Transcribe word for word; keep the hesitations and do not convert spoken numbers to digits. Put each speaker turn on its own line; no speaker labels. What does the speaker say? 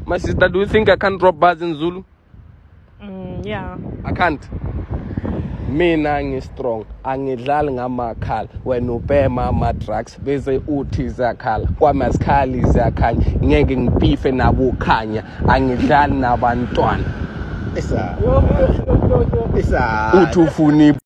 My sister, do you think I can drop bars in Zulu?
Mm, yeah.
I can't. Mina ngi strong. Angidlali ngamakhala. Wena ubhema ama drugs bese uthi zakhala. Kwami asikhali zakhanya. Ngeke ngipife nabo khanya. Angidlali nabantwana.
Isa. Isa.
Uthi ufuni